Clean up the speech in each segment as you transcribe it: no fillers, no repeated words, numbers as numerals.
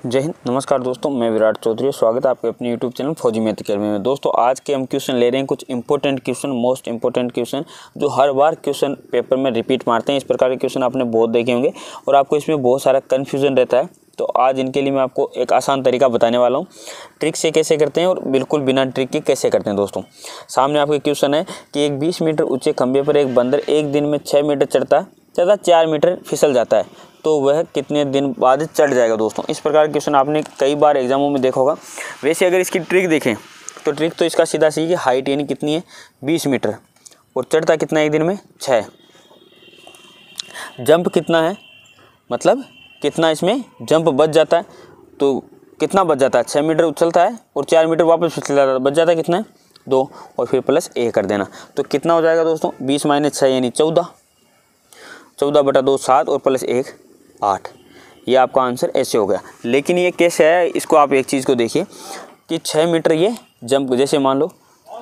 जय हिंद, नमस्कार दोस्तों, मैं विराट चौधरी। स्वागत है आपके अपने यूट्यूब चैनल फौजी मैथ अकेडमी में। दोस्तों आज के हम क्वेश्चन ले रहे हैं, कुछ important question, most important question जो हर बार क्वेश्चन पेपर में रिपीट मारते हैं। इस प्रकार के क्वेश्चन आपने बहुत देखे होंगे और आपको इसमें बहुत सारा कन्फ्यूजन रहता है। तो आज इनके लिए मैं आपको एक आसान तरीका बताने वाला हूँ, ट्रिक से कैसे करते हैं और बिल्कुल बिना ट्रिक के कैसे करते हैं। दोस्तों सामने आपके क्वेश्चन है कि एक 20 मीटर ऊँचे खंभे पर एक बंदर एक दिन में 6 मीटर चढ़ता 4 मीटर फिसल जाता है, तो वह कितने दिन बाद चढ़ जाएगा। दोस्तों इस प्रकार के क्वेश्चन आपने कई बार एग्जामों में देखा होगा। वैसे अगर इसकी ट्रिक देखें तो ट्रिक तो इसका सीधा सी कि हाइट यानी कितनी है 20 मीटर और चढ़ता कितना है एक दिन में 6। जंप कितना है, मतलब कितना इसमें जंप बच जाता है, तो कितना बच जाता है 6 मीटर उछलता है और 4 मीटर वापस फिसल जाता है, बच जाता है कितना है 2 और फिर प्लस a कर देना। तो कितना हो जाएगा दोस्तों 20 - 6 यानी 14, 14/2 7 और प्लस 1 8। ये आपका आंसर ऐसे हो गया। लेकिन ये कैसे है, इसको आप एक चीज़ को देखिए कि 6 मीटर ये जंप, जैसे मान लो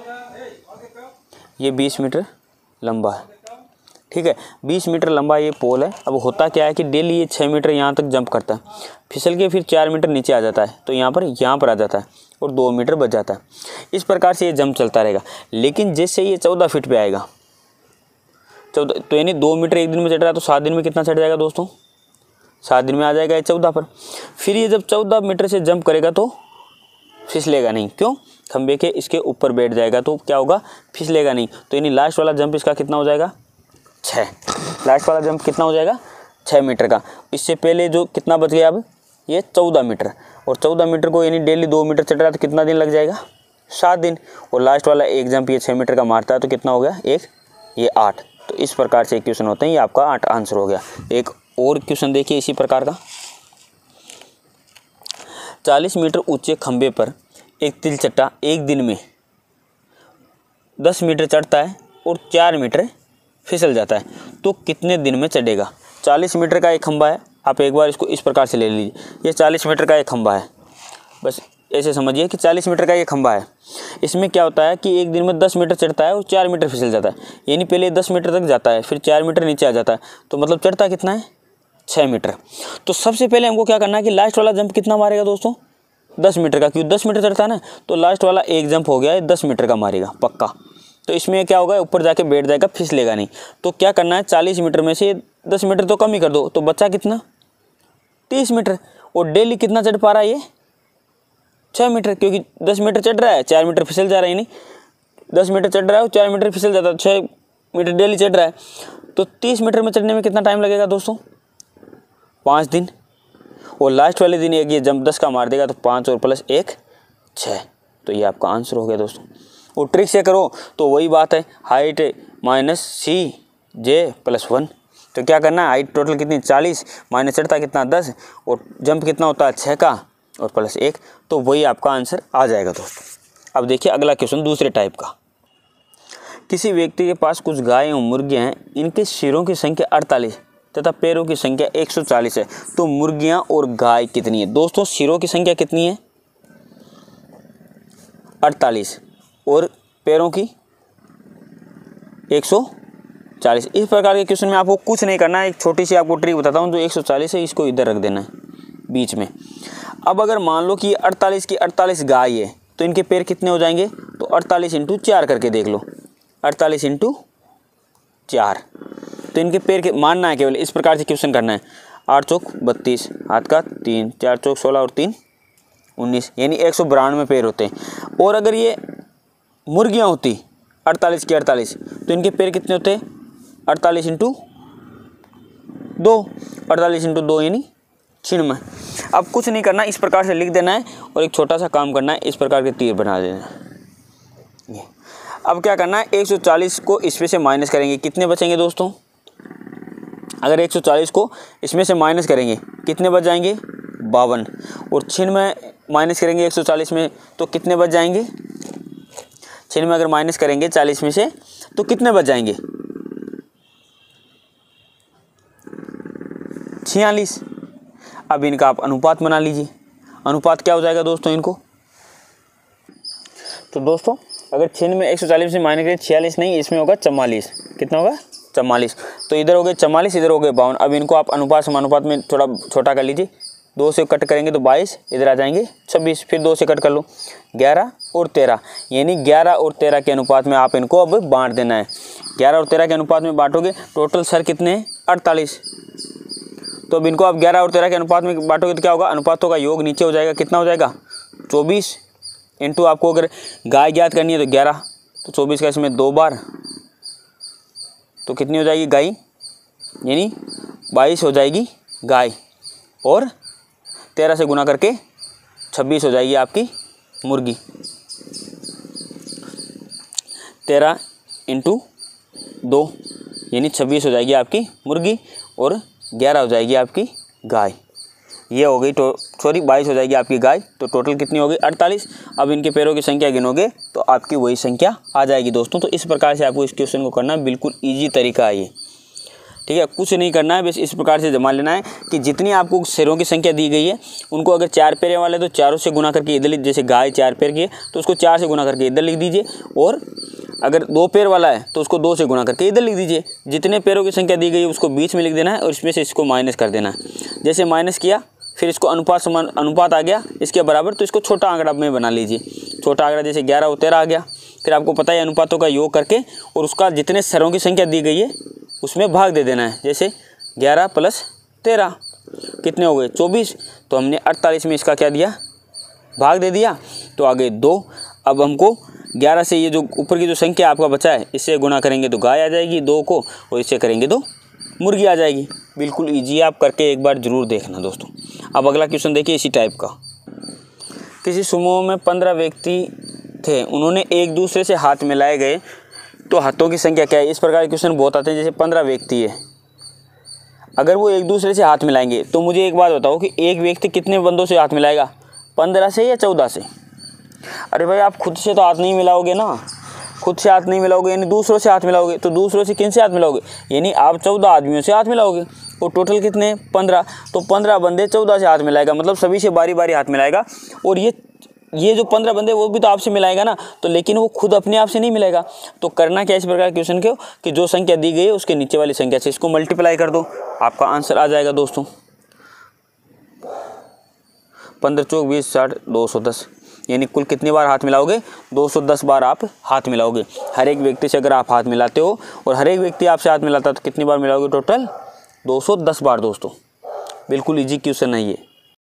ये 20 मीटर लंबा है, ठीक है, 20 मीटर लंबा ये पोल है। अब होता क्या है कि डेली ये 6 मीटर यहाँ तक जंप करता है, फिसल के फिर 4 मीटर नीचे आ जाता है, तो यहाँ पर आ जाता है और 2 मीटर बच जाता है। इस प्रकार से ये जंप चलता रहेगा। लेकिन जैसे ये 14 फीट पे आएगा, 14 तो यानी 2 मीटर एक दिन में चढ़ रहा है, तो 7 दिन में कितना चढ़ जाएगा दोस्तों, 7 दिन में आ जाएगा ये 14 पर। फिर ये जब 14 मीटर से जंप करेगा तो फिसलेगा नहीं, क्यों, खंबे के इसके ऊपर बैठ जाएगा, तो क्या होगा, फिसलेगा नहीं। तो यानी लास्ट वाला जंप इसका कितना हो जाएगा 6। लास्ट वाला जंप कितना हो जाएगा 6 मीटर का। इससे पहले जो कितना बच गया अब ये 14 मीटर, और 14 मीटर को यानी डेली 2 मीटर चढ़ रहा है, तो कितना दिन लग जाएगा 7 दिन। और लास्ट वाला एक जंप ये 6 मीटर का मारता है, तो कितना हो गया एक, ये 8। तो इस प्रकार से क्वेश्चन होते हैं। ये आपका 8 आंसर हो गया। एक और क्वेश्चन देखिए इसी प्रकार का। 40 मीटर ऊंचे खंबे पर एक तिलचट्टा एक दिन में 10 मीटर चढ़ता है और 4 मीटर फिसल जाता है, तो कितने दिन में चढ़ेगा। 40 मीटर का एक खंबा है, आप एक बार इसको इस प्रकार से ले लीजिए। ये 40 मीटर का एक खंबा है, बस ऐसे समझिए कि 40 मीटर का ये खंबा है। इसमें क्या होता है कि एक दिन में 10 मीटर चढ़ता है और 4 मीटर फिसल जाता है, यानी पहले 10 मीटर तक जाता है, फिर 4 मीटर नीचे आ जाता है, तो मतलब चढ़ता कितना है 6 मीटर। तो सबसे पहले हमको क्या करना है कि लास्ट वाला जंप कितना मारेगा दोस्तों 10 मीटर का, क्योंकि 10 मीटर चढ़ता है ना, तो लास्ट वाला एक जंप हो गया है 10 मीटर का मारेगा पक्का। तो इसमें क्या होगा, ऊपर जाके बैठ जाएगा, फिसलेगा नहीं। तो क्या करना है 40 मीटर में से 10 मीटर तो कम ही कर दो, तो बच्चा कितना 30 मीटर। और डेली कितना चढ़ पा रहा है ये 6 मीटर, क्योंकि 10 मीटर चढ़ रहा है, 4 मीटर फिसल जा रहा है, नहीं 10 मीटर चढ़ रहा है और 4 मीटर फिसल जाता है, 6 मीटर डेली चढ़ रहा है। तो 30 मीटर में चढ़ने में कितना टाइम लगेगा दोस्तों 5 दिन। और लास्ट वाले दिन एक ये जंप 10 का मार देगा, तो 5 और प्लस 1 6। तो ये आपका आंसर हो गया दोस्तों। और ट्रिक से करो तो वही बात है, हाइट -CJ + 1। तो क्या करना है, हाइट टोटल कितनी 40 माइनस चढ़ता कितना 10 और जंप कितना होता है 6 का और प्लस 1, तो वही आपका आंसर आ जाएगा दोस्तों। अब देखिए अगला क्वेश्चन दूसरे टाइप का। किसी व्यक्ति के पास कुछ गाय और मुर्गियाँ हैं, इनके सिरों की संख्या 48 तथा पैरों की संख्या 140 है, तो मुर्गियाँ और गाय कितनी है। दोस्तों सिरों की संख्या कितनी है 48 और पैरों की 140। इस प्रकार के क्वेश्चन में आपको कुछ नहीं करना है, एक छोटी सी आपको ट्रिक बताता हूँ। जो 140 है इसको इधर रख देना है बीच में। अब अगर मान लो कि 48 की 48 गाय है, तो इनके पैर कितने हो जाएंगे, तो 48 × 4 करके देख लो, 48 × 4, तो इनके पैर के मानना है केवल। इस प्रकार से क्वेश्चन करना है। 8 चौक 32, हाथ का 3, 4 चौक 16 और 3 19, यानी 192 पैर होते हैं। और अगर ये मुर्गियाँ होती 48 की 48, तो इनके पैर कितने होते हैं 48 × 2, 48 × 2 यानी 96। अब कुछ नहीं करना, इस प्रकार से लिख देना है और एक छोटा सा काम करना है, इस प्रकार के तीर बना देना है। अब क्या करना है 140 को इसमें से माइनस करेंगे, कितने बचेंगे दोस्तों, अगर 140 को इसमें से माइनस करेंगे कितने बच जाएंगे 52, और 96 माइनस करेंगे 140 में तो कितने बच जाएंगे, 96 अगर माइनस करेंगे 40 में से तो कितने बच जाएंगे 46। अब इनका आप अनुपात बना लीजिए। अनुपात क्या हो जाएगा दोस्तों इनको, तो दोस्तों अगर 96 में 140 से माइनस करें 46 नहीं, इसमें होगा 44। कितना होगा 44। तो इधर हो गए 44, इधर हो गए 52। अब इनको आप अनुपात समानुपात में थोड़ा छोटा कर लीजिए, 2 से कट करेंगे तो 22, इधर आ जाएंगे 26, फिर 2 से कट कर लो 11 और 13, यानी 11 और 13 के अनुपात में आप इनको अब बांट देना है। 11 और 13 के अनुपात में बांटोगे, टोटल सर कितने हैं 48, तो अब इनको आप 11 और 13 के अनुपात में बांटोगे तो क्या होगा, अनुपातों का योग नीचे हो जाएगा, कितना हो जाएगा 24 इंटू, आपको अगर गाय ज्ञात करनी है तो 11, तो 24 का इसमें 2 बार, तो कितनी हो जाएगी गाय, यानी 22 हो जाएगी गाय, और 13 से गुना करके 26 हो जाएगी आपकी मुर्गी। 13 इंटू 2 यानी 26 हो जाएगी आपकी मुर्गी, और 11 हो जाएगी आपकी गाय। ये हो गई 22 हो जाएगी आपकी गाय, तो टोटल कितनी होगी 48। अब इनके पैरों की संख्या गिनोगे तो आपकी वही संख्या आ जाएगी दोस्तों। तो इस प्रकार से आपको इस क्वेश्चन को करना बिल्कुल ईजी तरीका है ये, ठीक है। कुछ नहीं करना है, बस इस प्रकार से जमा लेना है कि जितनी आपको शेरों की संख्या दी गई है उनको अगर 4 पैर वाले तो 4 से गुना करके इधर लिख, जैसे गाय 4 पैर की है तो उसको 4 से गुना करके इधर लिख दीजिए, और अगर 2 पैर वाला है तो उसको 2 से गुना करके इधर लिख दीजिए। जितने पैरों की संख्या दी गई है उसको बीच में लिख देना है और इसमें से इसको माइनस कर देना है। जैसे माइनस किया फिर इसको अनुपात आ गया इसके बराबर, तो इसको छोटा आंकड़ा में बना लीजिए। छोटा आंकड़ा जैसे 11 और 13 आ गया, फिर आपको पता है अनुपातों का योग करके और उसका जितने सरों की संख्या दी गई है उसमें भाग दे देना है। जैसे 11 + 13 कितने हो गए 24, तो हमने 48 में इसका क्या दिया भाग दे दिया, तो आगे 2। अब हमको 11 से ये जो ऊपर की जो संख्या आपका बचा है इससे गुना करेंगे तो गाय आ जाएगी 2 को, और इससे करेंगे तो मुर्गी आ जाएगी। बिल्कुल ईजी, आप करके एक बार ज़रूर देखना दोस्तों। अब अगला क्वेश्चन देखिए इसी टाइप का। किसी समूह में 15 व्यक्ति थे, उन्होंने एक दूसरे से हाथ मिलाए गए तो हाथों की संख्या क्या है। इस प्रकार के क्वेश्चन बहुत आते हैं। जैसे 15 व्यक्ति है, अगर वो एक दूसरे से हाथ मिलाएंगे तो मुझे एक बात बताओ कि एक व्यक्ति कितने बंदों से हाथ मिलाएगा, 15 से या 14 से। अरे भाई आप खुद से तो हाथ नहीं मिलाओगे ना, खुद से हाथ नहीं मिलाओगे यानी दूसरों से हाथ मिलाओगे, तो दूसरों से किन से हाथ मिलाओगे, यानी आप 14 आदमियों से हाथ मिलाओगे। और टोटल कितने 15, तो 15 बंदे 14 से हाथ मिलाएगा, मतलब सभी से बारी बारी हाथ मिलाएगा। और ये जो 15 बंदे वो भी तो आपसे मिलाएगा ना, तो लेकिन वो खुद अपने आप से नहीं मिलेगा। तो करना क्या इस प्रकार क्वेश्चन के कि जो संख्या दी गई है उसके नीचे वाली संख्या से इसको मल्टीप्लाई कर दो, आपका आंसर आ जाएगा दोस्तों। 15 × 4 = 20 60 210, यानी कुल कितनी बार हाथ मिलाओगे 210 बार आप हाथ मिलाओगे। हर एक व्यक्ति से अगर आप हाथ मिलाते हो और हर एक व्यक्ति आपसे हाथ मिलाता है तो कितनी बार मिलाओगे, टोटल 210 बार दोस्तों। बिल्कुल ईजी क्वेश्चन है ये।